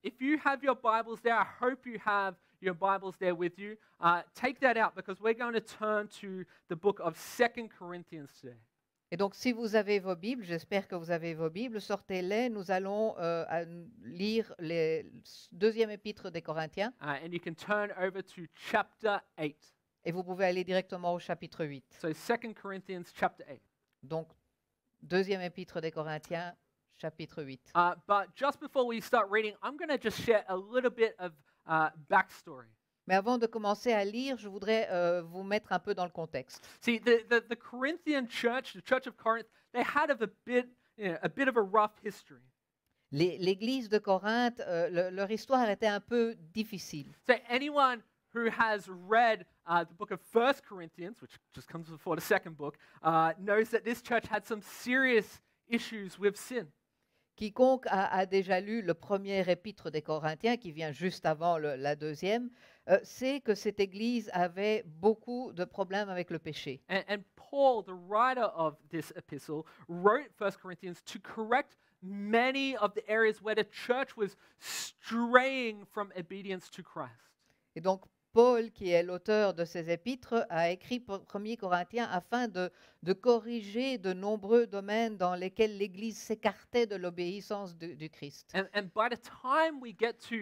if you have your Bibles there, I hope you have your Bibles there with you. Take that out because we're going to turn to the book of 2 Corinthians today. Et donc, si vous avez vos Bibles, j'espère que vous avez vos Bibles, sortez-les. Nous allons lire le deuxième épître des Corinthiens. And you can turn over to chapter 8. Et vous pouvez aller directement au chapitre 8. So 2 Corinthians chapter 8. Donc, deuxième épître des Corinthiens, chapitre 8. But just before we start reading, I'm going to just share a little bit of backstory. Mais avant de commencer à lire, je voudrais vous mettre un peu dans le contexte. See, the Corinthian church, the church of Corinth, they had a bit of a rough history. L'église de Corinthe, leur histoire était un peu difficile. So anyone who has read the book of 1 Corinthians, which just comes before the second book, knows that this church had some serious issues with sin. Quiconque a déjà lu le premier épître des Corinthiens, qui vient juste avant la deuxième, sait que cette église avait beaucoup de problèmes avec le péché. And Paul, the writer of this epistle, wrote 1 Corinthians to correct many of the areas where the church was straying from obedience to Christ. Et donc, Paul, qui est l'auteur de ces épîtres, a écrit 1 Corinthiens afin de corriger de nombreux domaines dans lesquels l'Église s'écartait de l'obéissance du Christ. And by the time we get to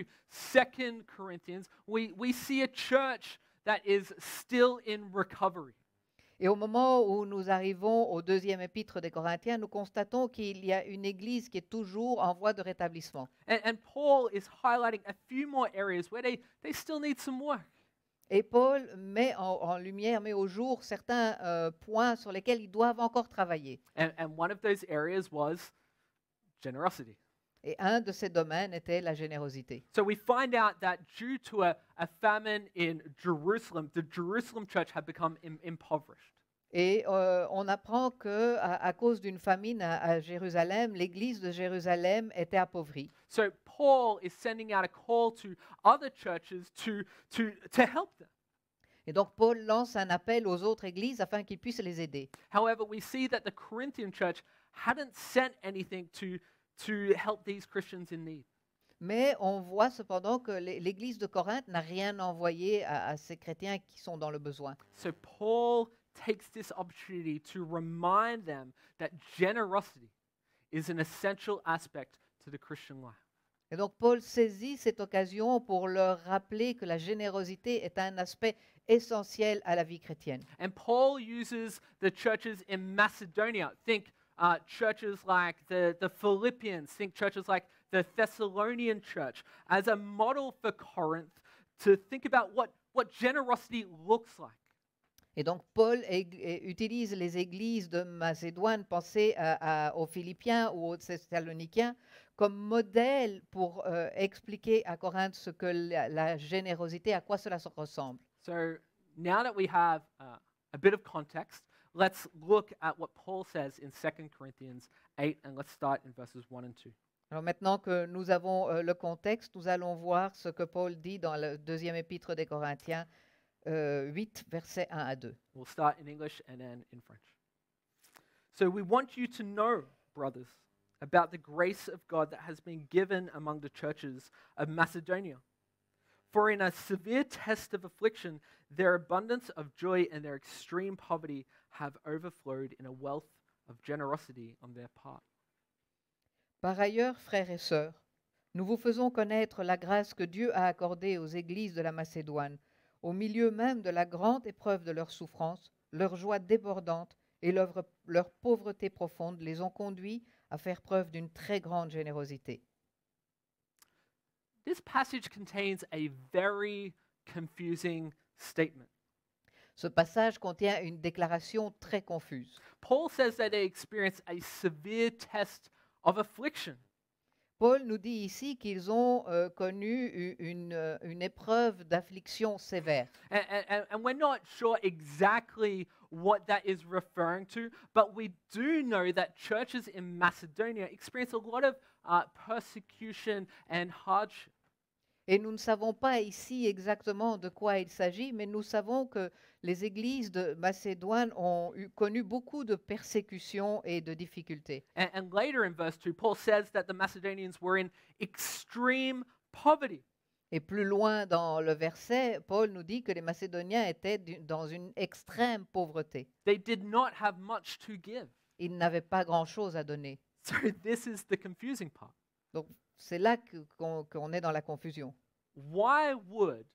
2 Corinthians, we see a church that is still in recovery. Et au moment où nous arrivons au deuxième épître des Corinthiens, nous constatons qu'il y a une Église qui est toujours en voie de rétablissement. And Paul is highlighting a few more areas where they still need some work. Et Paul met en lumière, met au jour certains points sur lesquels ils doivent encore travailler. And one of those areas was generosity. Et un de ces domaines était la générosité. So we find out that due to a famine in Jerusalem, the Jerusalem church had become impoverished. Et on apprend que à cause d'une famine à Jérusalem, l'église de Jérusalem était appauvrie. So Paul is sending out a call to other churches to help them. Et donc Paul lance un appel aux autres églises afin qu'ils puissent les aider. However, we see that the Corinthian church hadn't sent anything to help these Christians in need. Mais on voit cependant que l'église de Corinthe n'a rien envoyé à ces chrétiens qui sont dans le besoin. So Paul takes this opportunity to remind them that generosity is an essential aspect to the Christian life. Et donc Paul saisit cette occasion pour leur rappeler que la générosité est un aspect essentiel à la vie chrétienne. And Paul uses the churches in Macedonia. Think churches like the Philippians, think churches like the Thessalonian church, as a model for Corinth to think about what generosity looks like. Et donc Paul utilise les églises de Macédoine, pensez aux Philippiens ou aux Thessaloniciens, comme modèle pour expliquer à Corinthe ce que la générosité, à quoi cela se ressemble. So now that we have a bit of context, let's look at what Paul says in 2 Corinthians 8, and let's start in verses 1 and 2. Alors maintenant que nous avons le contexte, nous allons voir ce que Paul dit dans le deuxième épître des Corinthiens, 8, versets 1 à 2. We'll start in English and then in French. So we want you to know, brothers, about the grace of God that has been given among the churches of Macedonia. For in a severe test of affliction, their abundance of joy and their extreme poverty have overflowed in a wealth of generosity on their part. Par ailleurs, frères et sœurs, nous vous faisons connaître la grâce que Dieu a accordée aux églises de la Macédoine. Au milieu même de la grande épreuve de leur souffrance, leur joie débordante et leur pauvreté profonde les ont conduits à faire preuve d'une très grande générosité. This passage contains a very confusing statement. Ce passage contient une déclaration très confuse. Paul says that they experienced a severe test of affliction. Paul nous dit ici qu'ils ont connu une épreuve d'affliction sévère. And we're not sure exactly what that is referring to, but we do know that churches in Macedonia experience a lot of persecution and hardship. Et nous ne savons pas ici exactement de quoi il s'agit, mais nous savons que les églises de Macédoine ont connu beaucoup de persécutions et de difficultés. And later in verse 2, Paul says that the Macedonians were in extreme poverty. Et plus loin dans le verset, Paul nous dit que les Macédoniens étaient dans une extrême pauvreté. They did not have much to give. Ils n'avaient pas grand-chose à donner. So this is the confusing part. Donc c'est là qu'on est dans la confusion. Why would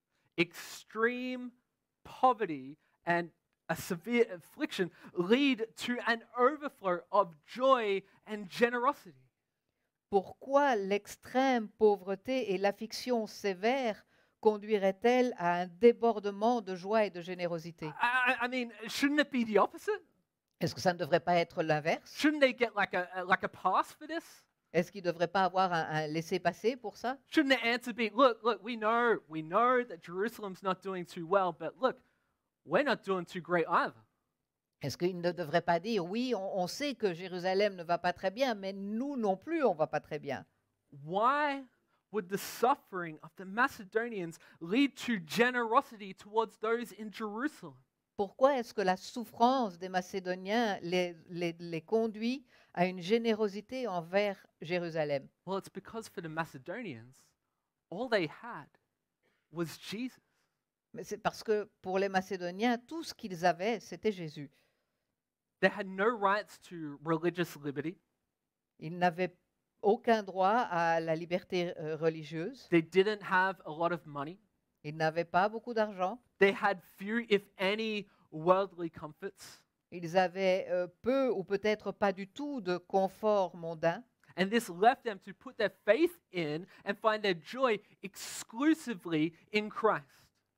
extreme poverty and a severe affliction lead to an overflow of joy and generosity? Pourquoi l'extrême pauvreté et l'affliction sévère conduiraient-elles à un débordement de joie et de générosité? I mean, shouldn't it be the opposite? Est-ce que ça ne devrait pas être l'inverse? Shouldn't they get like a pass for this? Est-ce qu'il ne devrait pas avoir un laissez-passer pour ça? Shouldn't the answer be, look, we know that Jerusalem's not doing too well, but look, we're not doing too great either. Est-ce qu'il ne devrait pas dire, oui, on sait que Jérusalem ne va pas très bien, mais nous non plus, on ne va pas très bien? Why would the suffering of the Macedonians lead to generosity towards those in Jerusalem? Pourquoi est-ce que la souffrance des Macédoniens les conduit à une générosité envers Jérusalem? Well, it's because for the Macedonians, all they had was Jesus. Mais c'est parce que pour les Macédoniens, tout ce qu'ils avaient, c'était Jésus. They had no rights to religious liberty. Ils n'avaient aucun droit à la liberté religieuse. They didn't have a lot of money. Ils n'avaient pas beaucoup d'argent. They had few, if any, worldly comforts. Ils avaient peu ou peut-être pas du tout de confort mondain. And this left them to put their faith in and find their joy exclusively in Christ.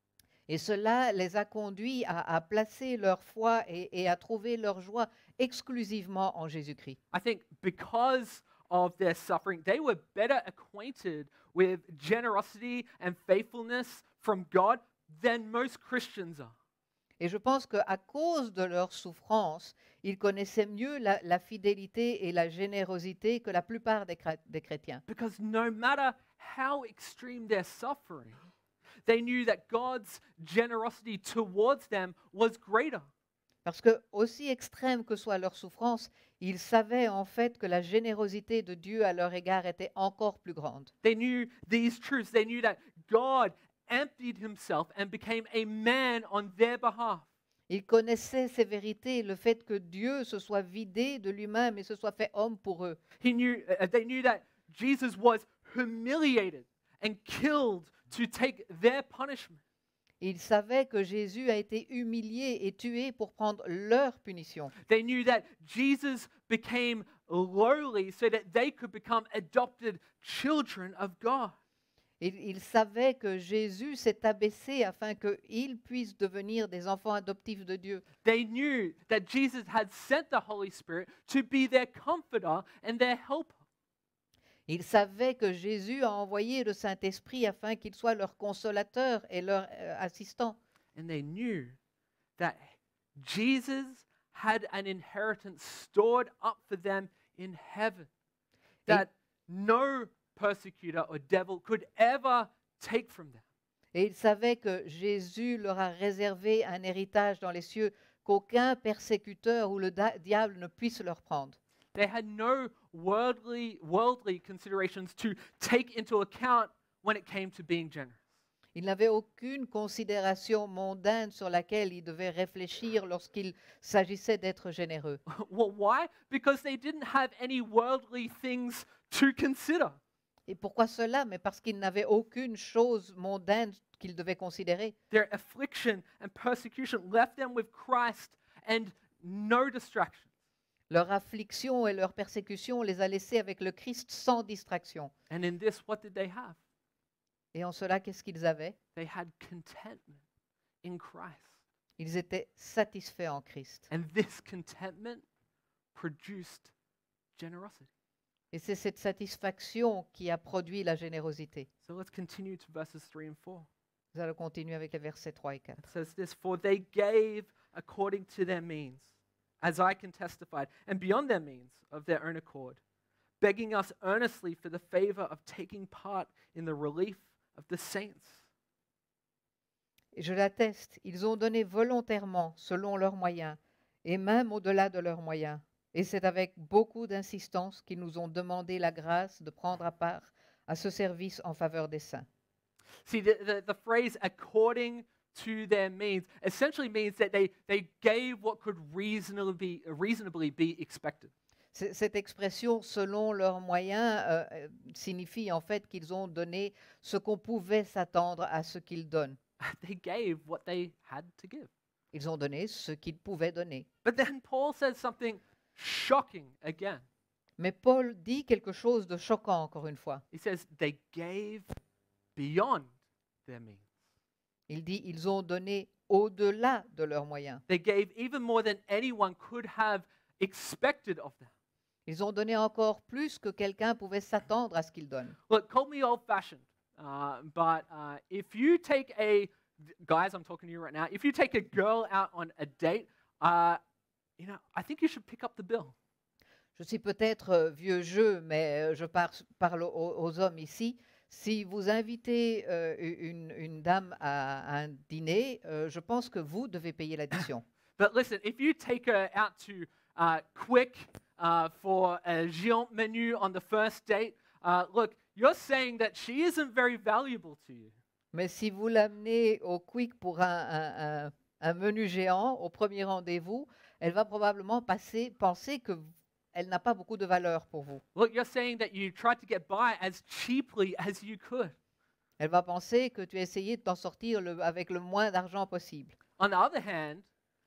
Et cela les a conduits à placer leur foi et à trouver leur joie exclusivement en Jésus-Christ. I think because of their suffering, they were better acquainted with generosity and faithfulness from God than most Christians are. Et je pense qu'à cause de leur souffrance, ils connaissaient mieux la fidélité et la générosité que la plupart des chrétiens. Because no matter how extreme their suffering, they knew that God's generosity towards them was greater. Parce que, aussi extrême que soit leur souffrance, ils savaient en fait que la générosité de Dieu à leur égard était encore plus grande. They knew these truths. They knew that God emptied himself and became a man on their behalf. Ils connaissaient ces vérités, le fait que Dieu se soit vidé de lui-même et se soit fait homme pour eux. They knew that Jesus was humiliated and killed to take their punishment. Ils savaient que Jésus a été humilié et tué pour prendre leur punition. They knew that Jesus became lowly so that they could become adopted children of God. Ils savaient que Jésus s'est abaissé afin qu'ils puissent devenir des enfants adoptifs de Dieu. They knew that Jesus had sent the Holy Spirit to be their comforter and their helper. Ils savaient que Jésus a envoyé le Saint-Esprit afin qu'il soit leur consolateur et leur assistant. And they knew that Jesus had an inheritance stored up for them in heaven that no persecutor or devil could ever take from them. Et ils savaient que Jésus leur a réservé un héritage dans les cieux qu'aucun persécuteur ou le diable ne puisse leur prendre. They had no worldly considerations to take into account when it came to being generous. Ils n'avaient aucune considération mondaine sur laquelle ils devaient réfléchir lorsqu'il s'agissait d'être généreux. Well, why? Because they didn't have any worldly things to consider. Et pourquoi cela? Mais parce qu'ils n'avaient aucune chose mondaine qu'ils devaient considérer. Their affliction and persecution left them with Christ and no distractions. Leur affliction et leur persécution les a laissés avec le Christ sans distraction. And in this, what did they have? Et en cela, qu'est-ce qu'ils avaient? They had contentment in Christ. Ils étaient satisfaits en Christ. And this contentment produced generosity. Et c'est cette satisfaction qui a produit la générosité. So let's continue to verses 3 and 4. Nous allons continuer avec les versets 3 et 4. It says this, for they gave according to their means, as I can testify, and beyond their means of their own accord, begging us earnestly for the favor of taking part in the relief of the saints. Et je l'atteste, ils ont donné volontairement selon leurs moyens, et même au-delà de leurs moyens. Et c'est avec beaucoup d'insistance qu'ils nous ont demandé la grâce de prendre à part à ce service en faveur des saints. See, the phrase according to their means essentially means that they gave what could reasonably be expected. Cette expression selon leurs moyens signifie en fait qu'ils ont donné ce qu'on pouvait s'attendre à ce qu'ils donnent. They gave what they had to give. Ils ont donné ce qu'ils pouvaient donner. But then Paul says something shocking again. Mais Paul dit quelque chose de choquant encore une fois. He says they gave beyond their means. Il dit ils ont donné au-delà de leurs moyens. They gave even more than anyone could have expected of them. Ils ont donné encore plus que quelqu'un pouvait s'attendre à ce qu'ils donnent. Look, call me old-fashioned, but if you take guys, I'm talking to you right now, if you take a girl out on a date, I think you should pick up the bill. Je suis peut-être vieux jeu, mais je parle aux hommes ici. Si vous invitez une dame à un dîner, je pense que vous devez payer l'addition. But listen, if you take her out to Quick for a géant menu on the first date, look, you're saying that she isn't very valuable to you. Mais si vous l'amenez au Quick pour un menu géant au premier rendez-vous, elle va probablement penser qu'elle n'a pas beaucoup de valeur pour vous. Look, you're saying that you tried to get by as cheaply as you could. Elle va penser que tu as essayé de t'en sortir avec le moins d'argent possible. On the other hand,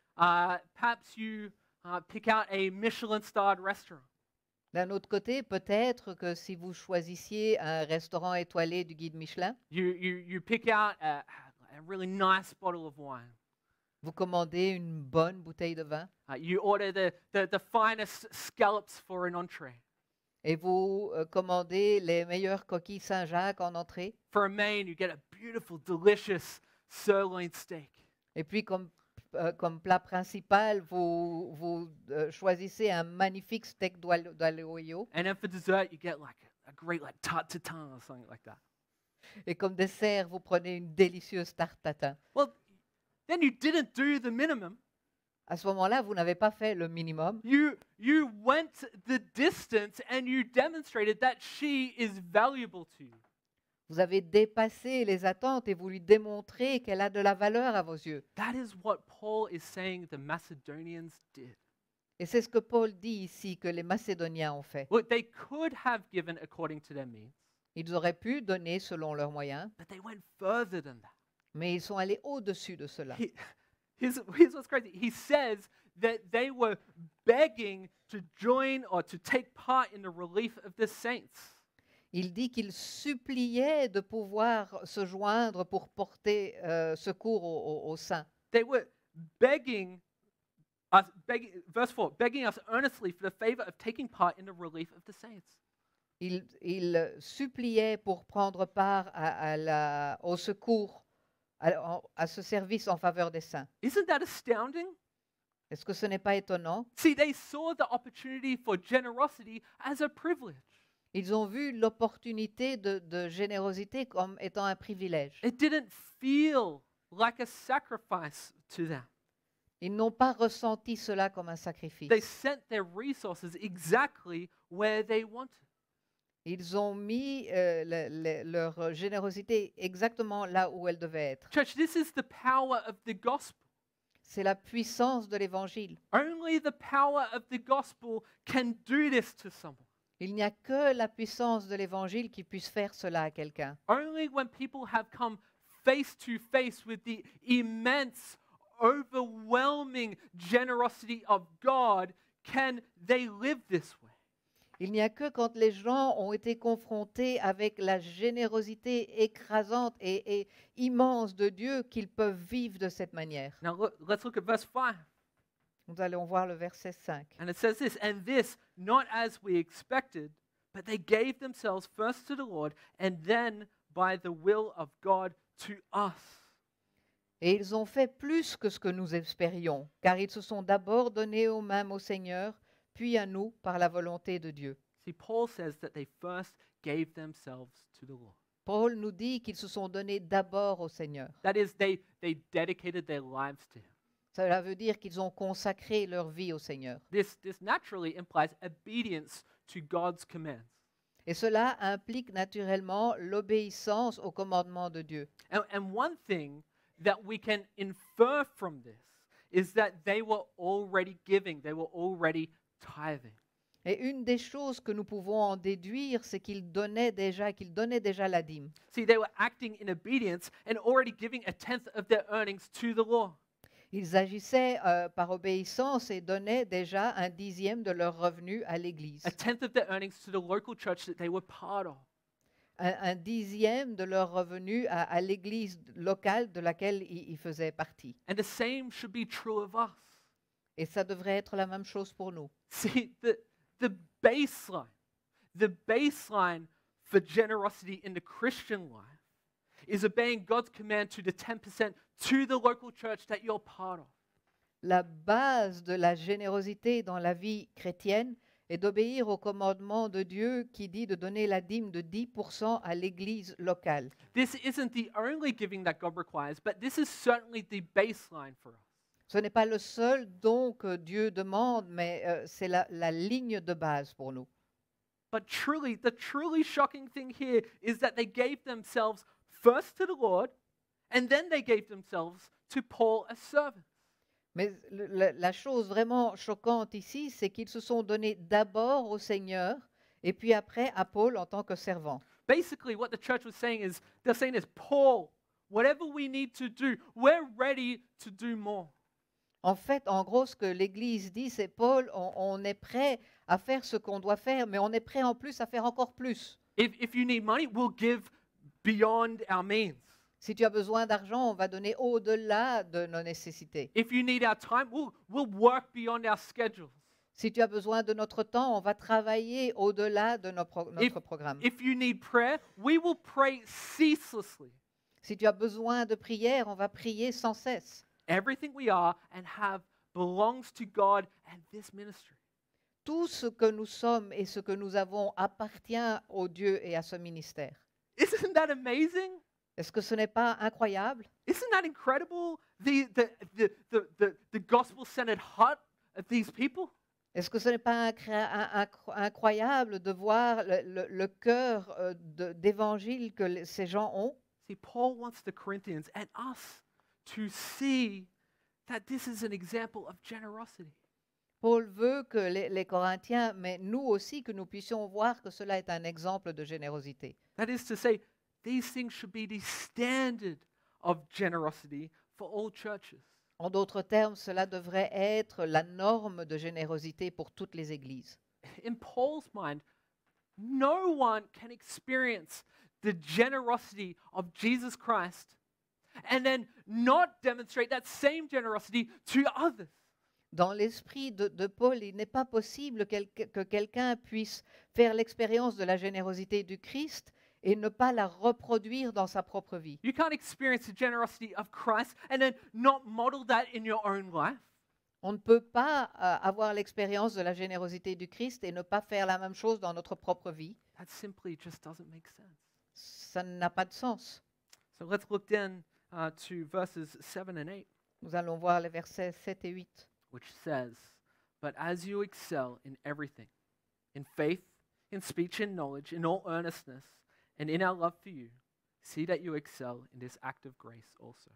perhaps you pick out a Michelin-starred restaurant. D'un autre côté, peut-être que si vous choisissiez un restaurant étoilé du guide Michelin, You pick out a really nice bottle of wine. vous commandez une bonne bouteille de vin You order the finest scallops for an entree. et vous commandez les meilleures coquilles Saint-Jacques en entrée. For a main, you get a beautiful, delicious sirloin steak. Et puis, comme plat principal, vous choisissez un magnifique steak d'aloyo. And then for dessert, you get like a great tarte tatin or something like that. Et comme dessert, vous prenez une délicieuse tarte tatin. Well, then you didn't do the minimum. À ce moment-là, vous n'avez pas fait le minimum. You went the distance and you demonstrated that she is valuable to you. Vous avez dépassé les attentes et vous lui démontrez qu'elle a de la valeur à vos yeux. That is what Paul is saying the Macedonians did. Et c'est ce que Paul dit ici que les Macédoniens ont fait. Look, they could have given according to their means, Ils auraient pu donner selon leurs moyens, but they went further than that. mais ils sont allés au-dessus de cela. Here's what's crazy. He says that they were begging to join or to take part in the relief of the saints. Il dit qu'ils suppliaient de pouvoir se joindre pour porter secours aux saints. They were verse 4, begging us earnestly for the favor of taking part in the relief of the saints. Ils suppliaient pour prendre part au secours, à ce service en faveur des saints. Isn't that astounding? Est-ce que ce n'est pas étonnant? See, they saw the opportunity for generosity as a privilege. Ils ont vu l'opportunité de générosité comme étant un privilège. It didn't feel like a sacrifice to them. Ils n'ont pas ressenti cela comme un sacrifice. They sent their resources exactly where they wanted. Ils ont mis leur générosité exactement là où elle devait être. Church, this is the power of the gospel. C'est la puissance de l'Évangile. Only the power of the gospel can do this to someone. Il n'y a que la puissance de l'Évangile qui puisse faire cela à quelqu'un. Only when people have come face to face with the immense, overwhelming generosity of God can they live this way. Il n'y a que quand les gens ont été confrontés avec la générosité écrasante et immense de Dieu qu'ils peuvent vivre de cette manière. Now let's look at verse 5. Nous allons voir le verset 5. And it says this, and this not as we expected, but they gave themselves first to the Lord and then by the will of God to us. Et ils ont fait plus que ce que nous espérions, car ils se sont d'abord donnés aux mains au Seigneur, puis à nous par la volonté de Dieu. See, Paul says that they first gave themselves to the Lord. Paul nous dit qu'ils se sont donnés d'abord au Seigneur. That is, they dedicated their lives to Him. Cela veut dire qu'ils ont consacré leur vie au Seigneur. This naturally implies obedience to God's commands. Et cela implique naturellement l'obéissance au commandement de Dieu. And one thing that we can infer from this is that they were already giving, they were already tithing. Et une des choses que nous pouvons en déduire, c'est qu'ils donnaient déjà la dîme. See, they were acting in obedience and already giving a tenth of their earnings to the Lord. Ils agissaient par obéissance et donnaient déjà un dixième de leurs revenus à l'Église. A tenth of their earnings to the local church that they were part of. Un dixième de leurs revenus à l'Église locale de laquelle ils faisaient partie. And the same should be true of us. Et ça devrait être la même chose pour nous. See, the baseline for generosity in the Christian life is obeying God's command to the 10% to the local church that you're part of. La base de la générosité dans la vie chrétienne est d'obéir au commandement de Dieu qui dit de donner la dîme de 10% à l'Église locale. This isn't the only giving that God requires, but this is certainly the baseline for us. Ce n'est pas le seul don que Dieu demande, mais c'est la ligne de base pour nous. But truly, the truly shocking thing here is that they gave themselves first to the Lord, and then they gave themselves to Paul as servants. Mais la chose vraiment choquante ici, c'est qu'ils se sont donnés d'abord au Seigneur et puis après à Paul en tant que servant. Basically, what the church was saying is, they're saying is, Paul, whatever we need to do, we're ready to do more. En fait, en gros, ce que l'Église dit, c'est Paul, on est prêt à faire ce qu'on doit faire, mais on est prêt en plus à faire encore plus. If you need money, we'll give beyond our means. Si tu as besoin d'argent, on va donner au-delà de nos nécessités. If you need our time, we'll work beyond our schedules. Si tu as besoin de notre temps, on va travailler au-delà de notre programme. If you need prayer, we will pray ceaselessly. Si tu as besoin de prière, on va prier sans cesse. Everything we are and have belongs to God and this ministry. Tout ce que nous sommes et ce que nous avons appartient au Dieu et à ce ministère. Isn't that amazing? Est-ce que ce n'est pas incroyable? Isn't that incredible? The gospel-centered heart of these people? Est-ce que ce n'est pas incroyable de voir le cœur d'évangile que ces gens ont? See, Paul wants the Corinthians and us to see that this is an example of generosity. Paul veut que les Corinthiens, mais nous aussi, que nous puissions voir que cela est un exemple de générosité. That is to say, these things should be the standard of generosity for all churches. En d'autres termes, cela devrait être la norme de générosité pour toutes les églises. In Paul's mind, no one can experience the generosity of Jesus Christ and then not demonstrate that same generosity to others. Dans l'esprit de Paul, il n'est pas possible que quelqu'un puisse faire l'expérience de la générosité du Christ et ne pas la reproduire dans sa propre vie. You can't experience the generosity of Christ and then not model that in your own life. On ne peut pas avoir l'expérience de la générosité du Christ et ne pas faire la même chose dans notre propre vie. That simply just doesn't make sense. Ça n'a pas de sens. So let's look then to verses 7 and 8, Nous allons voir les versets 7 et 8. which says, "But as you excel in everything, in faith, in speech, in knowledge, in all earnestness, and in our love for you, see that you excel in this act of grace also."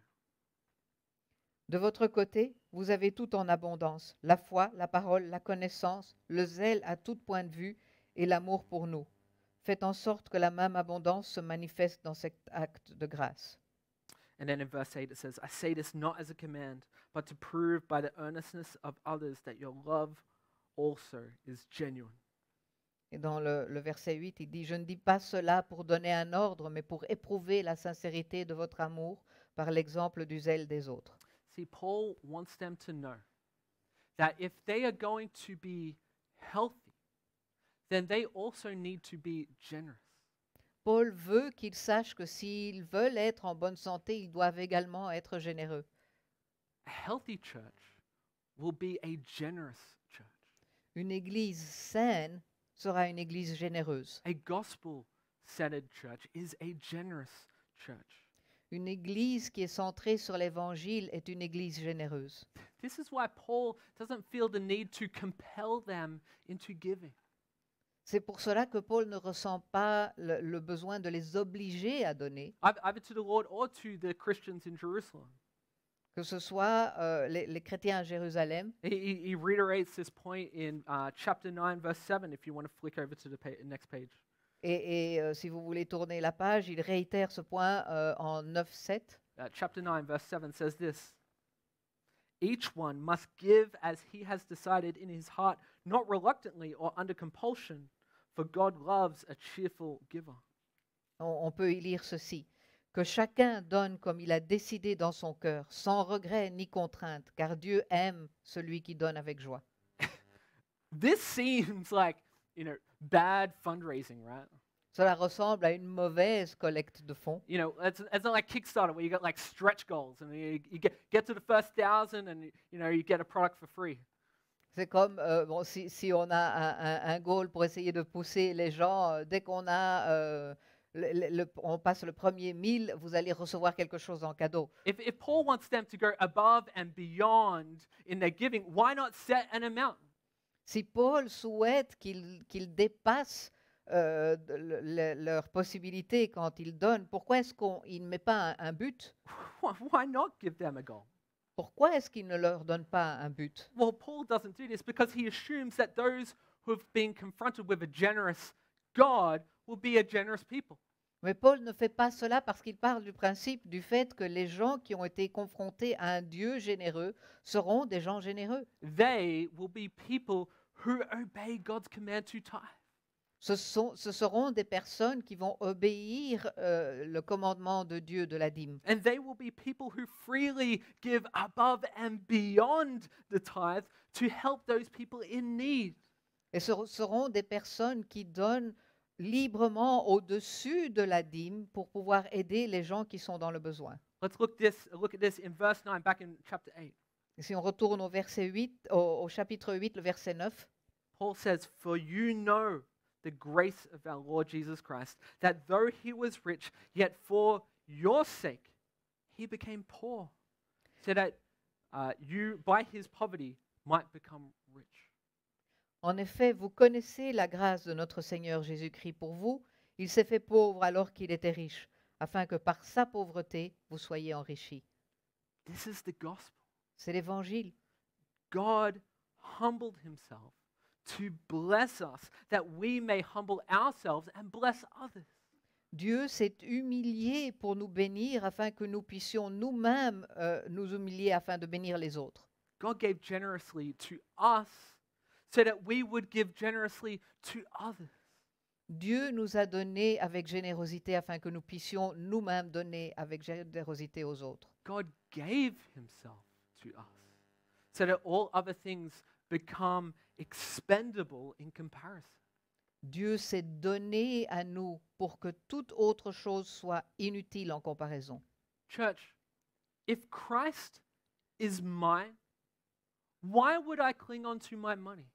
De votre côté, vous avez tout en abondance, la foi, la parole, la connaissance, le zèle à tout point de vue et l'amour pour nous. Faites en sorte que la même abondance se manifeste dans cet acte de grâce. And then in verse 8 it says, "I say this not as a command, but to prove by the earnestness of others that your love also is genuine." Et dans le verset 8, il dit, « Je ne dis pas cela pour donner un ordre, mais pour éprouver la sincérité de votre amour par l'exemple du zèle des autres. » See, Paul wants them to know that if they are going to be healthy, then they also need to be generous. Paul veut qu'ils sachent que s'ils veulent être en bonne santé, ils doivent également être généreux. A healthy church will be a generous church. Une église saine sera une église généreuse. A gospel-centered church is a generous church. Une église qui est centrée sur l'évangile est une église généreuse. This is why Paul doesn't feel the need to compel them into giving. C'est pour cela que Paul ne ressent pas le besoin de les obliger à donner, either to the Lord or to the Christians in Jerusalem. que ce soit les chrétiens à Jérusalem. He reiterates this point in chapter 9, verse 7, if you want to flick over to the next page. Si vous voulez tourner la page, il réitère ce point en 9-7. Chapter 9, verse 7 says this: Each one must give as he has decided in his heart, not reluctantly or under compulsion, for God loves a cheerful giver. On peut y lire ceci: que chacun donne comme il a décidé dans son cœur, sans regret ni contrainte, car Dieu aime celui qui donne avec joie. This seems like, bad fundraising, right? Cela ressemble à une mauvaise collecte de fonds. It's not like Kickstarter where you got like stretch goals and you get to the first 1,000 and you get a product for free. C'est comme si on a un goal pour essayer de pousser les gens, dès qu'on a on passe le premier 1000, vous allez recevoir quelque chose en cadeau. If Paul wants them to go above and beyond in their giving, why not set an amount? Si Paul souhaite qu'ils dépassent leurs possibilités quand ils donnent, pourquoi est-ce qu'il ne met pas un but? Why not give them a goal? Pourquoi est-ce qu'il ne leur donne pas un but? Well, Paul doesn't do this because he assumes that those who have been confronted with a generous God will be a generous people. Mais Paul ne fait pas cela parce qu'il parle du principe du fait que les gens qui ont été confrontés à un Dieu généreux seront des gens généreux. They will be people who obey God's command to tithe. Ce seront des personnes qui vont obéir le commandement de Dieu de la dîme. And they will be people who freely give above and beyond the tithe to help those people in need. Et ce seront des personnes qui donnent librement au-dessus de la dîme pour pouvoir aider les gens qui sont dans le besoin. Let's look at this in verse 9, back in chapter 8. Et si on retourne au verset 8, au chapitre 8, le verset 9, Paul says, "For you know the grace of our Lord Jesus Christ, that though he was rich, yet for your sake he became poor, so that you, by his poverty, might become rich." en effet, vous connaissez la grâce de notre Seigneur Jésus-Christ pour vous. Il s'est fait pauvre alors qu'il était riche, afin que par sa pauvreté, vous soyez enrichis. This is the gospel. C'est l'Évangile. God humbled himself to bless us, that we may humble ourselves and bless others. Dieu s'est humilié pour nous bénir, afin que nous puissions nous-mêmes nous humilier afin de bénir les autres. God gave generously to us so that we would give generously to others. Dieu nous a donné avec générosité afin que nous puissions nous-mêmes donner avec générosité aux autres. God gave himself to us so that all other things become expendable in comparison. Dieu s'est donné à nous pour que toute autre chose soit inutile en comparaison. Church, if Christ is mine, why would I cling on to my money?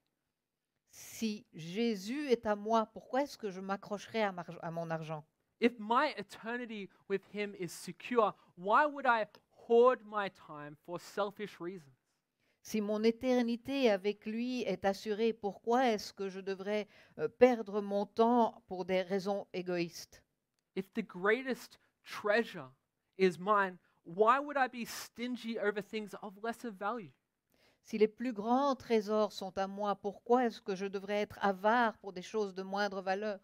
Si Jésus est à moi, pourquoi est-ce que je m'accrocherai à mon argent? If my eternity with him is secure, why would I hoard my time for selfish reasons? Si mon éternité avec lui est assurée, pourquoi est-ce que je devrais perdre mon temps pour des raisons égoïstes? If the greatest treasure is mine, why would I be stingy over things of lesser value? Si les plus grands trésors sont à moi, pourquoi est-ce que je devrais être avare pour des choses de moindre valeur?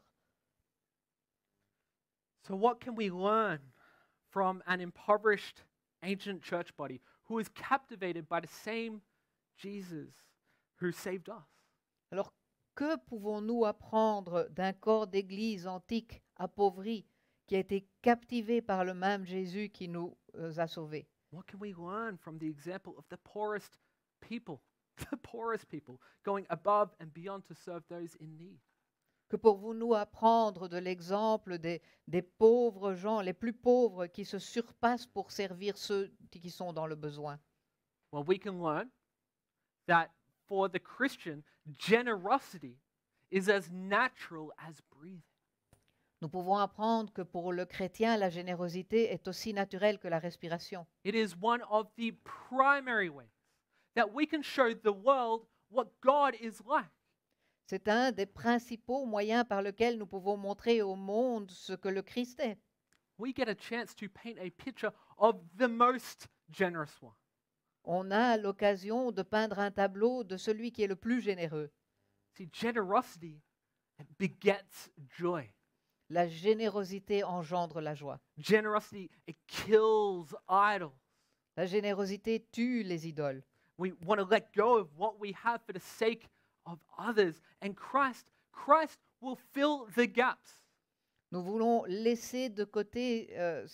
So what can we learn from an impoverished ancient church body who is captivated by the same Jesus who saved us? Alors, que pouvons-nous apprendre d'un corps d'église antique appauvri qui a été captivé par le même Jésus qui nous a sauvés? What can we learn from the example of the poorest people going above and beyond to serve those in need? Que pouvons-nous apprendre de l'exemple des pauvres gens, les plus pauvres, qui se surpassent pour servir ceux qui sont dans le besoin? Well, we can learn that for the Christian, generosity is as natural as breathing. Nous pouvons apprendre que pour le chrétien, la générosité est aussi naturelle que la respiration. It is one of the primary ways that we can show the world what God is like. C'est un des principaux moyens par lesquels nous pouvons montrer au monde ce que le Christ est. We get a chance to paint a picture of the most generous one. On a l'occasion de peindre un tableau de celui qui est le plus généreux. See, generosity begets joy. La générosité engendre la joie. Generosity, it kills idols. La générosité tue les idoles. We want to let go of what we have for the sake of others. And Christ will fill the gaps. Nous voulons laisser de côté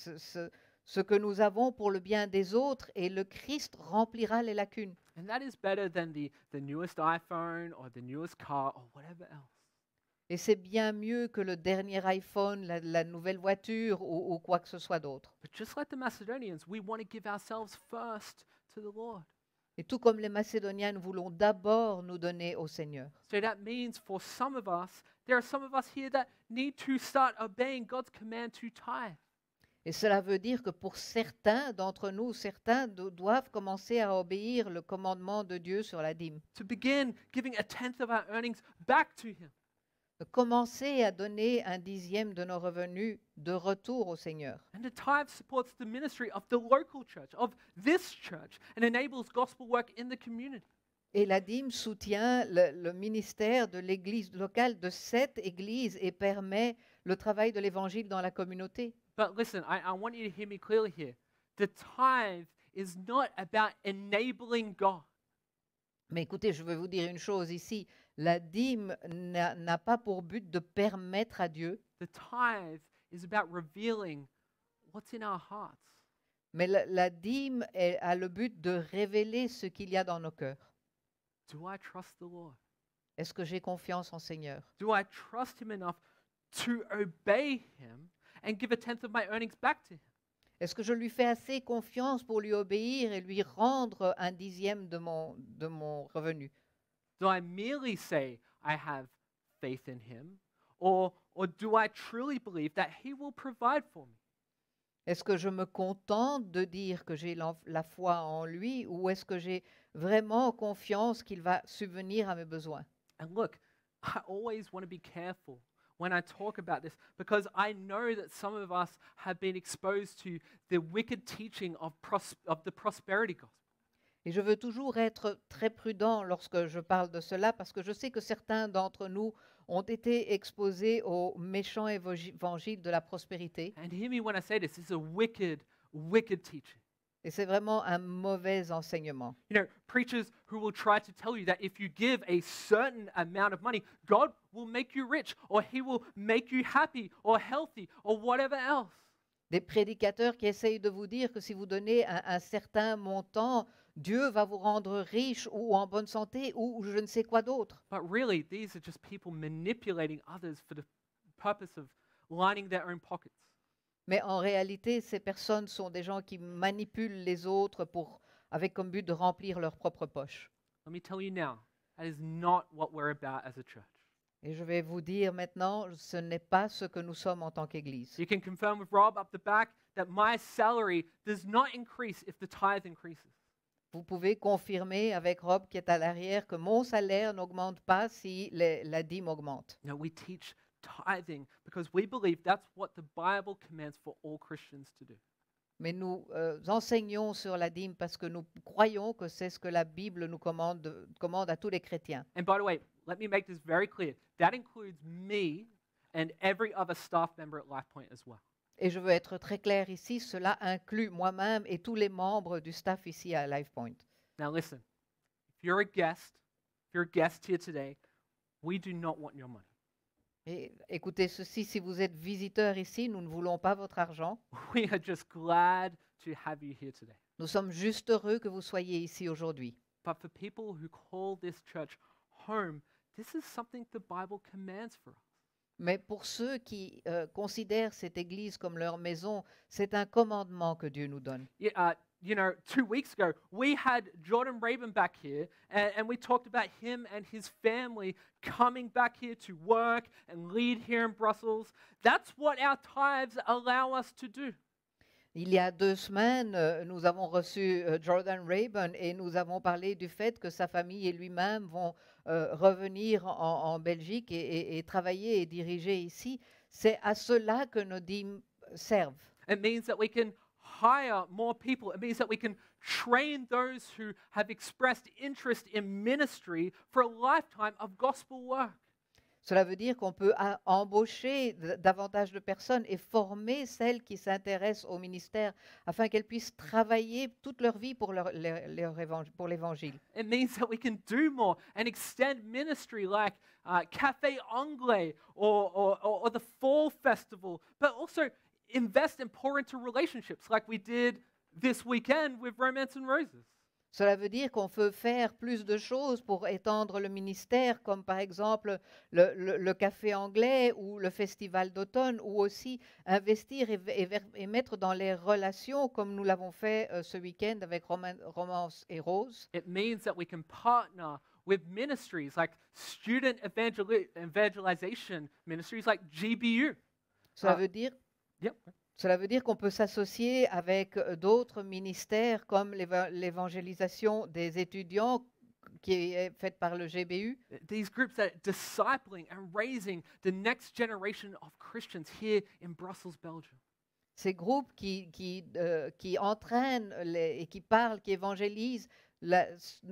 ce que nous avons pour le bien des autres et le Christ remplira les lacunes. And that is better than the newest iPhone or the newest car or whatever else. Et c'est bien mieux que le dernier iPhone, la nouvelle voiture ou quoi que ce soit d'autre. But just like the Macedonians, we want to give ourselves first to the Lord. Et tout comme les Macédoniens, nous voulons d'abord nous donner au Seigneur. So that means for some of us, there are some of us here that need to start obeying God's command to tithe. Et cela veut dire que pour certains d'entre nous, certains doivent commencer à obéir le commandement de Dieu sur la dîme. To begin giving a tenth of our earnings back to Him. De commencer à donner un dixième de nos revenus de retour au Seigneur. And the tithe supports the ministry of the local church, of this church, and enables gospel work in the community. Et la dîme soutient le ministère de l'église locale, de cette église, et permet le travail de l'évangile dans la communauté. But listen, I want you to hear me clearly here. The tithe is not about enabling God. Mais écoutez, je veux vous dire une chose ici. La dîme n'a pas pour but de permettre à Dieu, The tithe is about revealing what's in our hearts. mais la dîme a le but de révéler ce qu'il y a dans nos cœurs. Do I trust the Lord? Est-ce que j'ai confiance en Seigneur? Do I trust Him enough to obey Him and give a tenth of my earnings back to Him? Est-ce que je lui fais assez confiance pour lui obéir et lui rendre un dixième de mon revenu? Do I merely say I have faith in Him? Or do I truly believe that He will provide for me? Est-ce que je me contente de dire que j'ai la foi en lui ou est-ce que j'ai vraiment confiance qu'il va subvenir à mes besoins? And look, I always want to be careful when I talk about this because I know that some of us have been exposed to the wicked teaching of the prosperity gospel. Et je veux toujours être très prudent lorsque je parle de cela parce que je sais que certains d'entre nous ont été exposés au méchant évangile de la prospérité. And hear me when I say this, it's a wicked, wicked teaching. Et c'est vraiment un mauvais enseignement. You know, preachers who will try to tell you that if you give a certain amount of money, God will make you rich, or He will make you happy, or healthy, or whatever else. Des prédicateurs qui essayent de vous dire que si vous donnez un certain montant, Dieu va vous rendre riche ou en bonne santé ou je ne sais quoi d'autre. But really, these are just people manipulating others for the purpose of lining their own pockets. Mais en réalité, ces personnes sont des gens qui manipulent les autres avec comme but de remplir leur propre poche. Let me tell you now, that is not what we're about as a church. Et je vais vous dire maintenant, ce n'est pas ce que nous sommes en tant qu'Église. You can confirm with Rob up the back that my salary does not increase if the tithe increases. Vous pouvez confirmer avec Rob qui est à l'arrière que mon salaire n'augmente pas si la dîme augmente. No, we teach tithing because we believe that's what the Bible commands for all Christians to do. Mais nous enseignons sur la dîme parce que nous croyons que c'est ce que la Bible nous commande à tous les chrétiens. And by the way, let me make this very clear. That includes me and every other staff member at LifePoint as well. Et je veux être très clair ici, cela inclut moi-même et tous les membres du staff ici à LifePoint. Now listen, if you're a guest here today, we do not want your money. Et écoutez ceci, si vous êtes visiteur ici, nous ne voulons pas votre argent. We are just glad to have you here today. Nous sommes juste heureux que vous soyez ici aujourd'hui. But for people who call this church home, this is something the Bible commands for us. Mais pour ceux qui considèrent cette église comme leur maison, c'est un commandement que Dieu nous donne. Yeah, you know, 2 weeks ago, we had Jordan Raven back here, and we talked about him and his family coming back here to work and lead here in Brussels. That's what our tithes allow us to do. Il y a 2 semaines, nous avons reçu Jordan Rayburn et nous avons parlé du fait que sa famille et lui-même vont revenir en Belgique et travailler et diriger ici. C'est à cela que nos dîmes servent. It means that we can hire more people. It means that we can train those who have expressed interest in ministry for a lifetime of gospel work. Cela veut dire qu'on peut embaucher davantage de personnes et former celles qui s'intéressent au ministère afin qu'elles puissent travailler toute leur vie pour pour l'Évangile. It means that we can do more and extend ministry like Café Anglais or the Fall Festival, but also invest and pour into relationships like we did this weekend with Romance and Roses. Cela veut dire qu'on peut faire plus de choses pour étendre le ministère, comme par exemple le café anglais ou le festival d'automne, ou aussi investir et mettre dans les relations, comme nous l'avons fait ce week-end avec Romance et Rose. It means that we can partner with ministries like student evangelization ministries like GBU. Cela Ah. veut dire Yep. Cela veut dire qu'on peut s'associer avec d'autres ministères comme l'évangélisation des étudiants qui est faite par le GBU. These groups that are discipling and raising the next generation of Christians here in Brussels, Belgium. Ces groupes qui entraînent et qui parlent, qui évangélisent la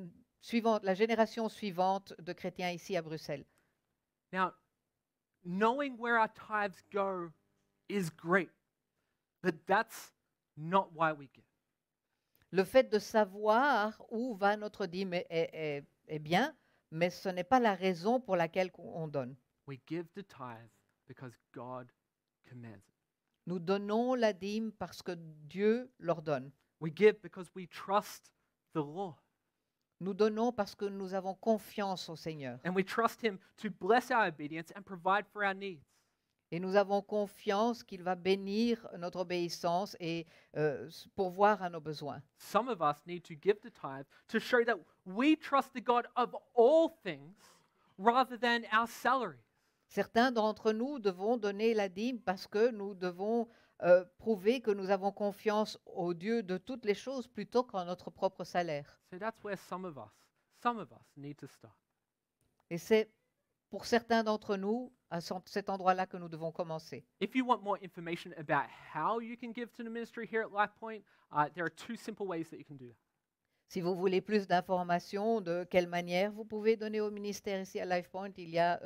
génération suivante de chrétiens ici à Bruxelles. Now, knowing where our tithes go is great, but that's not why we give. Le fait de savoir où va notre dîme est bien, mais ce n'est pas la raison pour laquelle on donne. We give the tithe because God commands it. Nous donnons la dîme parce que Dieu l'ordonne. We give because we trust the Lord. Nous donnons parce que nous avons confiance au Seigneur. And we trust Him to bless our obedience and provide for our needs. Et nous avons confiance qu'il va bénir notre obéissance et pourvoir à nos besoins. Some of us need to give the tithe to show that we trust the God of all things rather than our salary. Certains d'entre nous devons donner la dîme parce que nous devons prouver que nous avons confiance au Dieu de toutes les choses plutôt qu'en notre propre salaire. So that's where some of us need to start. Et c'est pour certains d'entre nous à cet endroit-là que nous devons commencer. If you want more information about how you can give to the ministry here at LifePoint, there are 2 simple ways that you can do that. Si vous voulez plus d'informations de quelle manière vous pouvez donner au ministère ici à LifePoint, il y a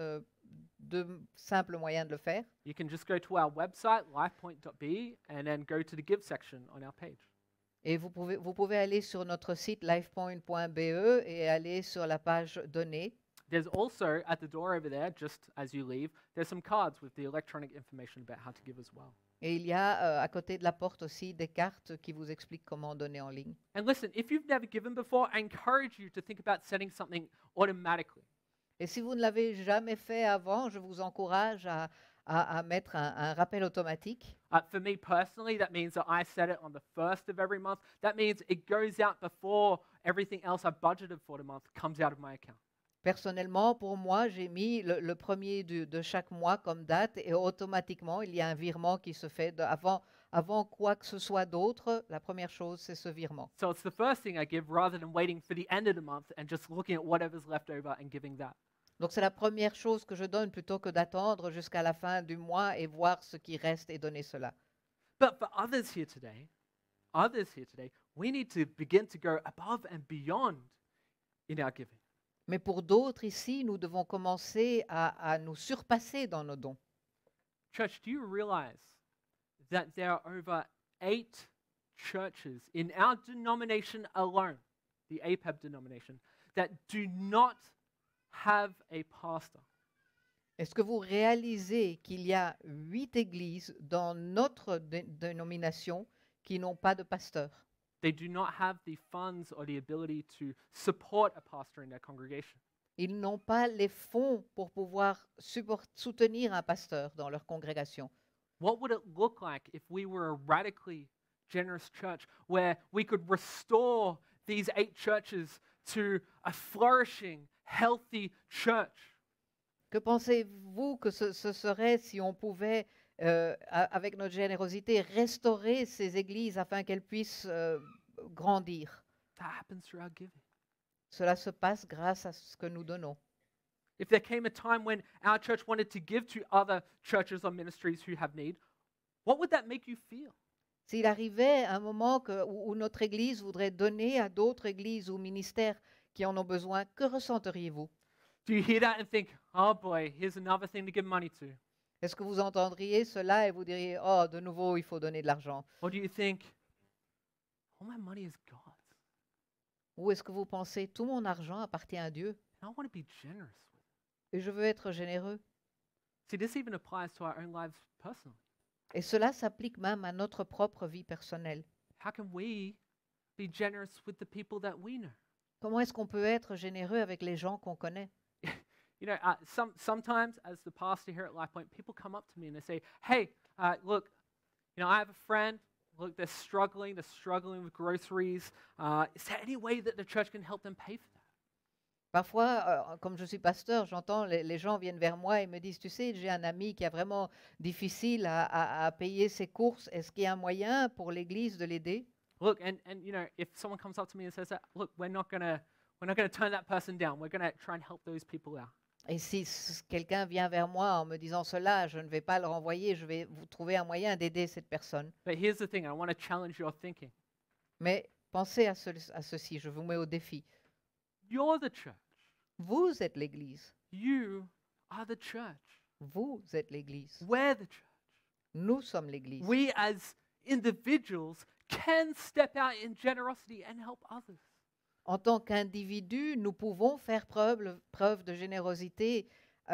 2 simples moyens de le faire. You can just go to our website, lifepoint.be, and then go to the give section on our page. Et vous pouvez aller sur notre site lifepoint.be et aller sur la page données. There's also, at the door over there, just as you leave, there's some cards with the electronic information about how to give as well. Et il y a à côté de la porte aussi des cartes qui vous expliquent comment donner en ligne. And listen, if you've never given before, I encourage you to think about setting something automatically. Et si vous ne l'avez jamais fait avant, je vous encourage à mettre un rappel automatique. For me personally, that means that I set it on the 1st of every month. That means it goes out before everything else I budgeted for the month comes out of my account. Personnellement, pour moi, j'ai mis le premier de chaque mois comme date et automatiquement, il y a un virement qui se fait avant quoi que ce soit d'autre. La première chose, c'est ce virement. So it's the first thing I give rather than waiting for the end of the month and just looking at whatever's left over and giving that. Donc c'est la première chose que je donne plutôt que d'attendre jusqu'à la fin du mois et voir ce qui reste et donner cela. But for others here today, we need to begin to go above and beyond in our giving. Mais pour d'autres ici, nous devons commencer à nous surpasser dans nos dons. Church, do you realize that there are over 8 churches in our denomination alone, the APEB denomination, that do not have a pastor? Est-ce que vous réalisez qu'il y a 8 églises dans notre dénomination qui n'ont pas de pasteur? They do not have the funds or the ability to support a pastor in their congregation. Ils n'ont pas les fonds pour pouvoir soutenir un pasteur dans leur congrégation. What would it look like if we were a radically generous church where we could restore these 8 churches to a flourishing, healthy church? Que pensez-vous que ce serait si on pouvait avec notre générosité, restaurer ces églises afin qu'elles puissent grandir. That happens through our giving. Cela se passe grâce à ce que nous donnons. If there came a time when our church wanted to give to other churches or ministries who have need, what would that make you feel? S'il arrivait un moment où notre Église voudrait donner à d'autres églises ou ministères qui en ont besoin, que ressenteriez-vous? Do you hear that and think, oh boy, here's another thing to give money to? Est-ce que vous entendriez cela et vous diriez, oh, de nouveau, il faut donner de l'argent? Or do you think, all my money is God's, Ou est-ce que vous pensez, tout mon argent appartient à Dieu and I want to be generous with it? et je veux être généreux? See, this even applies to our own lives personally. Et cela s'applique même à notre propre vie personnelle. How can we be generous with the people that we know? Comment est-ce qu'on peut être généreux avec les gens qu'on connaît? You know, sometimes as the pastor here at LifePoint, people come up to me and they say, hey, look, you know, I have a friend. Look, they're struggling with groceries. Is there any way that the church can help them pay for that? Parfois, comme je suis pasteur, j'entends les gens viennent vers moi et me disent, tu sais, j'ai un ami qui est vraiment difficile à payer ses courses. Est-ce qu'il y a un moyen pour l'Église de l'aider? Look, and you know, if someone comes up to me and says that, look, we're not gonna turn that person down. We're gonna try and help those people out. Et si quelqu'un vient vers moi en me disant cela, je ne vais pas le renvoyer, je vais vous trouver un moyen d'aider cette personne. But here's the thing, I want to challenge your thinking. Mais pensez à ceci, je vous mets au défi. You're the church. Vous êtes l'Église. You are the church. Vous êtes l'Église. We're the church. Nous sommes l'Église. We as individuals can step out in generosity and help others. En tant qu'individu, nous pouvons faire preuve de générosité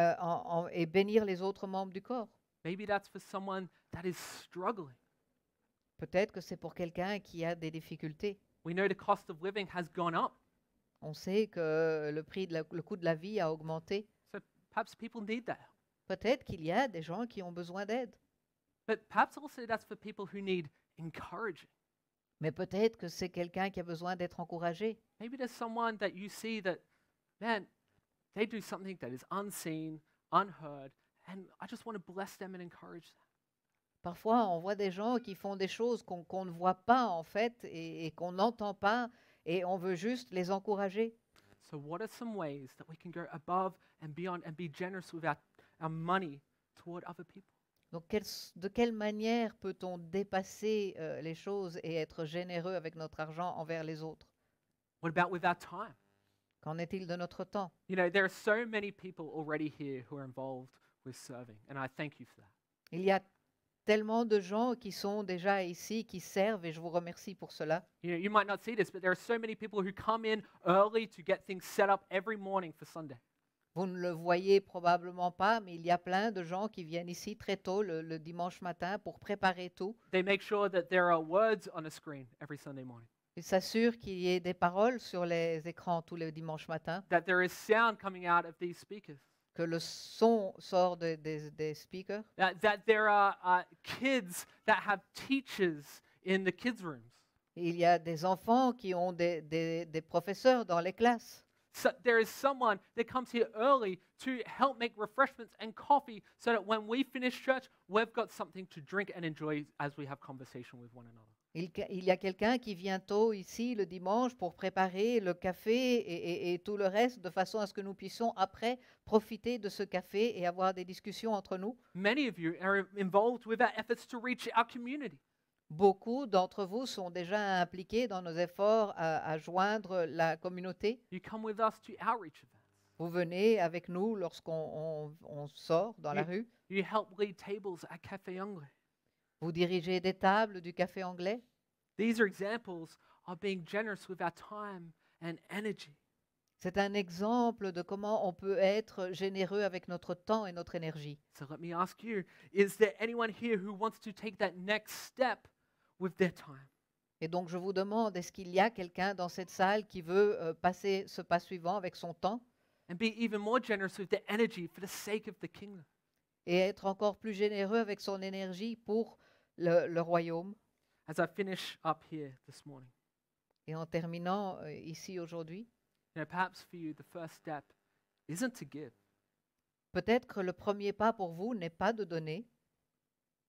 et bénir les autres membres du corps. Maybe that's for someone that is struggling. Peut-être que c'est pour quelqu'un qui a des difficultés. We know the cost of living has gone up. On sait que le coût de la vie a augmenté. So perhaps people need that help. Peut-être qu'il y a des gens qui ont besoin d'aide. But perhaps also that's for people who need encouraging. Mais peut-être que c'est quelqu'un qui a besoin d'être encouragé. Maybe there's someone that you see that, man, they do something that is unseen, unheard, and I just want to bless them and encourage them. Parfois, on voit des gens qui font des choses qu'on ne voit pas en fait et qu'on n'entend pas et on veut juste les encourager. So what are some ways that we can go above and beyond and be generous with our money toward other people? Donc, de quelle manière peut-on dépasser les choses et être généreux avec notre argent envers les autres? What about with our time? Qu'en est-il de notre temps? You know, there are so many people already here who are involved with serving, and I thank you for that. Il y a tellement de gens qui sont déjà ici, qui servent, et je vous remercie pour cela. You know, you might not see this, but there are so many people who come in early to get things set up every morning for Sunday. Vous ne le voyez probablement pas, mais il y a plein de gens qui viennent ici très tôt le dimanche matin pour préparer tout. They make sure that there are words on a screen every Sunday morning, Ils s'assurent qu'il y ait des paroles sur les écrans tous les dimanches matins, that there is sound coming out of these speakers, que le son sort des speakers, that there are kids that have teachers in the kids' rooms. il y a des enfants qui ont des professeurs dans les classes. So there is someone that comes here early to help make refreshments and coffee so that when we finish church, we've got something to drink and enjoy as we have conversation with one another. Il y a quelqu'un qui vient tôt ici le dimanche pour préparer le café et tout le reste de façon à ce que nous puissions après profiter de ce café et avoir des discussions entre nous. Many of you are involved with our efforts to reach our community. Beaucoup d'entre vous sont déjà impliqués dans nos efforts à joindre la communauté. You come with us to outreach events. Vous venez avec nous lorsqu'on sort dans la rue. You help lead tables at Café Anglais. Vous dirigez des tables du café anglais. These are examples of being generous with our time and energy. C'est un exemple de comment on peut être généreux avec notre temps et notre énergie. So let me ask you, is there anyone here who wants to take that next step with their time? Et donc je vous demande, est-ce qu'il y a quelqu'un dans cette salle qui veut passer ce pas suivant avec son temps And be even more generous with their energy for the sake of the kingdom? et être encore plus généreux avec son énergie pour le royaume? As I finish up here this morning, Et en terminant ici aujourd'hui, you know, perhaps for you, the first step isn't to give. peut-être que le premier pas pour vous n'est pas de donner,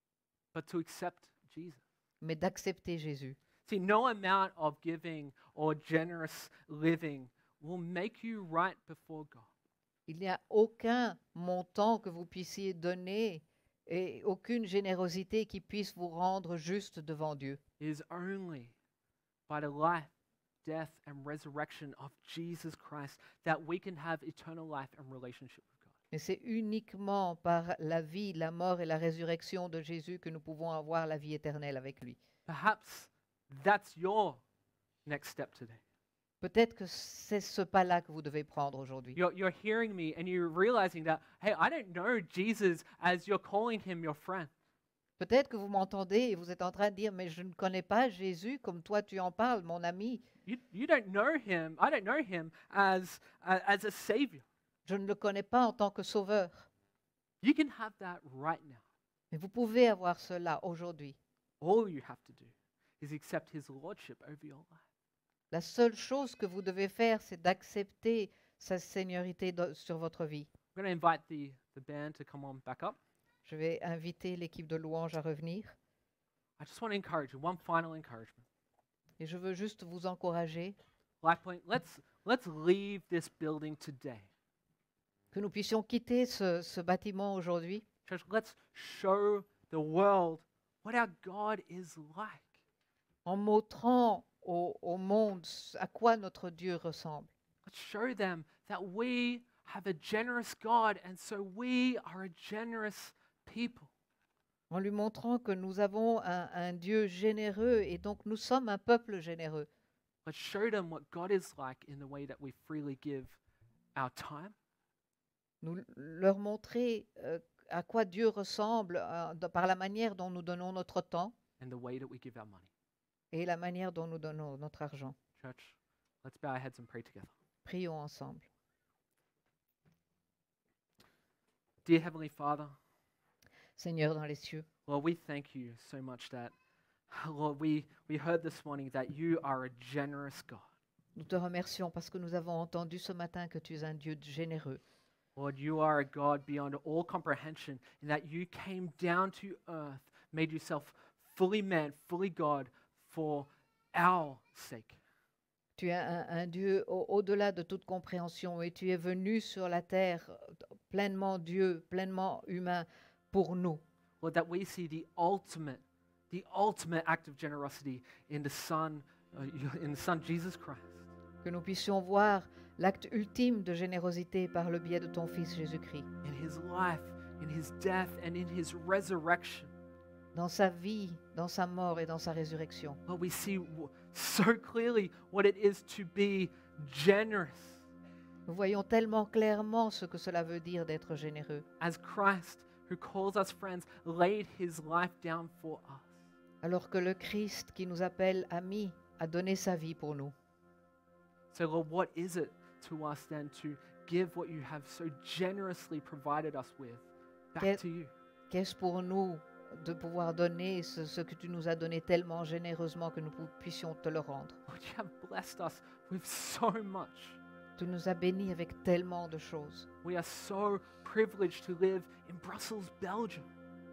but to accept Jesus. mais d'accepter Jésus. See, no amount of giving or generous living will make you right before God. Il n'y a aucun montant que vous puissiez donner et aucune générosité qui puisse vous rendre juste devant Dieu. It is only by the life, death, and resurrection of Jesus Christ that we can have eternal life and relationship with God. Mais c'est uniquement par la vie, la mort et la résurrection de Jésus que nous pouvons avoir la vie éternelle avec lui. Perhaps that's your next step today. Peut-être que c'est ce pas-là que vous devez prendre aujourd'hui. You're hearing me and you're realizing that, hey, I don't know Jesus as you're calling him your friend. Peut-être que vous m'entendez et vous êtes en train de dire, mais je ne connais pas Jésus comme toi tu en parles, mon ami. You don't know him. I don't know him as a savior. Je ne le connais pas en tant que sauveur. You can have that right now. Mais vous pouvez avoir cela aujourd'hui. All you have to do is accept his lordship over your life. La seule chose que vous devez faire, c'est d'accepter sa seigneurie sur votre vie. I'm going to invite the band to come on back up. Je vais inviter l'équipe de louange à revenir I just want to encourage you, one final encouragement. et je veux juste vous encourager Life Point, let's leave this building today. que nous puissions quitter ce bâtiment aujourd'hui Church, let's show the world what our God is like. en montrant au monde à quoi notre Dieu ressemble. Let's show them that we have a generous God, and so we are a generous people. En lui montrant que nous avons un Dieu généreux et donc nous sommes un peuple généreux. Let's show them what God is like in the way that we freely give our time, Nous leur montrer à quoi Dieu ressemble par la manière dont nous donnons notre temps and the way that we give our money. et la manière dont nous donnons notre argent. Church, let's bow our heads and pray together. Prions ensemble. Dear Heavenly Father, Seigneur dans les cieux, Lord, we thank you so much that, Lord, we heard this morning that you are a generous God. nous te remercions parce que nous avons entendu ce matin que tu es un Dieu généreux. Lord, you are a God beyond all comprehension in that you came down to earth, made yourself fully man, fully God for our sake. Tu es un Dieu au-delà de toute compréhension et tu es venu sur la terre pleinement Dieu, pleinement humain pour nous. Lord, that we see the ultimate act of generosity in the Son Jesus Christ. Que nous puissions voir l'acte ultime de générosité par le biais de ton Fils Jésus-Christ. In his life, in his death, and in his resurrection. Dans sa vie, dans sa mort et dans sa résurrection. Lord, we see so clearly what it is to be generous. Nous voyons tellement clairement ce que cela veut dire d'être généreux. As Christ, who calls us friends, laid his life down for us. Alors que le Christ qui nous appelle amis a donné sa vie pour nous. So, Lord, what is it to us then to give what you have so generously provided us with back Quel- to you? Qu'est-ce pour nous de pouvoir donner ce que tu nous as donné tellement généreusement que nous puissions te le rendre? Lord, you have blessed us with so much. Tu nous as bénis avec tellement de choses. We are so privileged to live in Brussels, Belgium.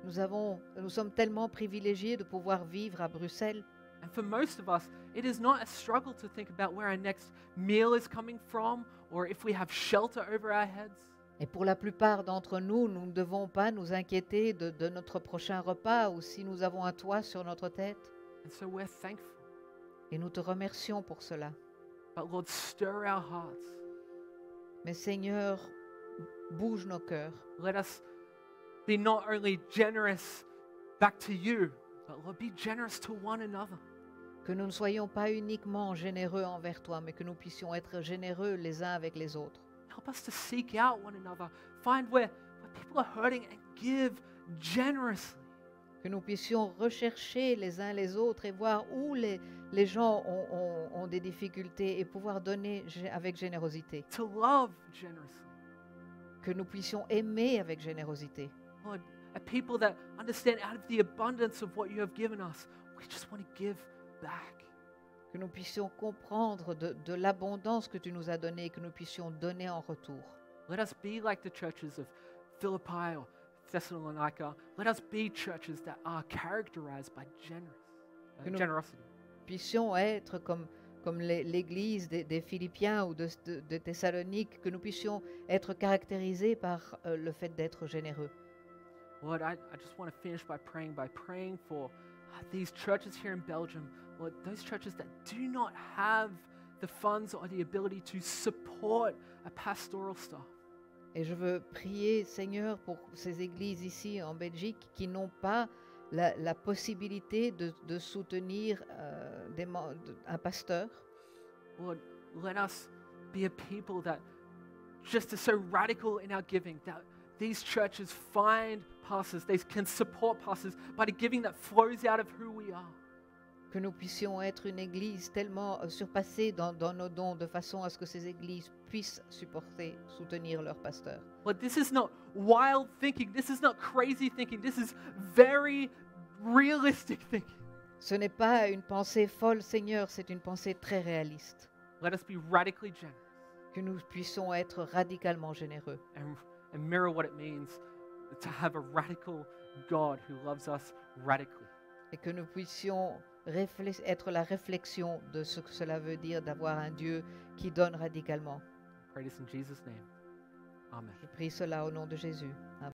Nous sommes tellement privilégiés de pouvoir vivre à Bruxelles. And for most of us, it is not a struggle to think about where our next meal is coming from or if we have shelter over our heads. Et pour la plupart d'entre nous, nous ne devons pas nous inquiéter de notre prochain repas ou si nous avons un toit sur notre tête. And so we're thankful. Et nous te remercions pour cela. But Lord, stir our hearts. Mais Seigneur, bouge nos cœurs. Let us be not only generous back to you, but Lord, be generous to one another. Que nous ne soyons pas uniquement généreux envers toi, mais que nous puissions être généreux les uns avec les autres. Help us to seek out one another, find where people are hurting and give generously. Que nous puissions rechercher les uns les autres et voir où les gens ont des difficultés et pouvoir donner avec générosité. To love generously. Que nous puissions aimer avec générosité. Lord, a people that understand out of the abundance of what you have given us, we just want to give back. Que nous puissions comprendre de l'abondance que tu nous as donnée et que nous puissions donner en retour. Let us be like the churches of Philippi or Thessalonica, let us be churches that are characterized by Que nous- generosity. Puissions être comme l'Église des Philippiens ou de Thessalonique, que nous puissions être caractérisés par le fait d'être généreux. Lord, I just want to finish by praying for these churches here in Belgium, Lord, those churches that do not have the funds or the ability to support a pastoral staff. Et je veux prier, Seigneur, pour ces églises ici en Belgique qui n'ont pas la possibilité de soutenir un pasteur. Lord, let us be a people that just are so radical in our giving that these churches find pastors, they can support pastors by the giving that flows out of who we are. Que nous puissions être une église tellement surpassée dans nos dons, de façon à ce que ces églises puissent soutenir leurs pasteurs. But this is not wild thinking. This is not crazy thinking. This is very realistic thinking. Ce n'est pas une pensée folle, Seigneur, c'est une pensée très réaliste. Let us be radically generous Que nous puissions être radicalement généreux and mirror what it means to have a radical God who loves us radically. et que nous puissions être la réflexion de ce que cela veut dire d'avoir un Dieu qui donne radicalement. Pray this in Jesus' name. Amen. Je prie cela au nom de Jésus. Amen.